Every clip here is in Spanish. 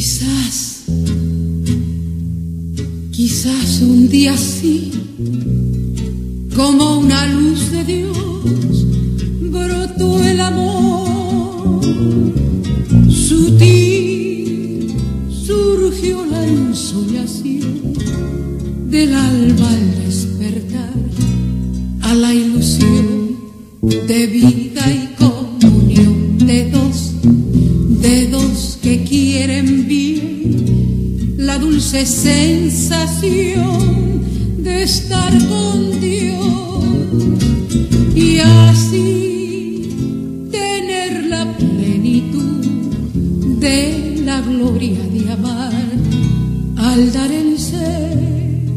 Quizás, quizás un día sí, como una luz de Dios, brotó el amor. Sutil surgió la ensoñación del alma al despertar, a la ilusión de vida y comunión de dos que quieren bien, la dulce sensación de estar con Dios y así tener la plenitud de la gloria de amar al dar el ser.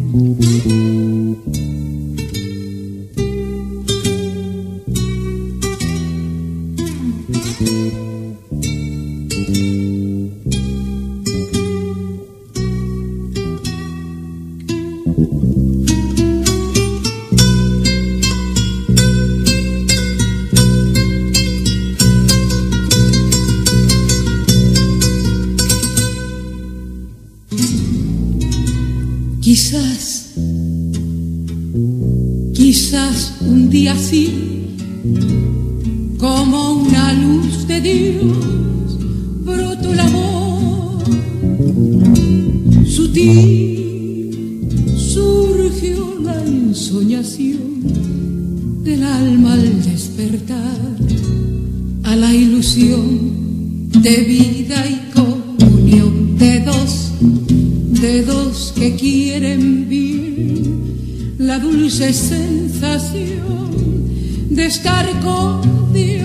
Quizás, quizás un día sí, como una luz de Dios, brotó el amor. Sutil surgió la ensoñación del alma al despertar, a la ilusión de vida y comunión de dos que quieren bien, la dulce sensación de estar con Dios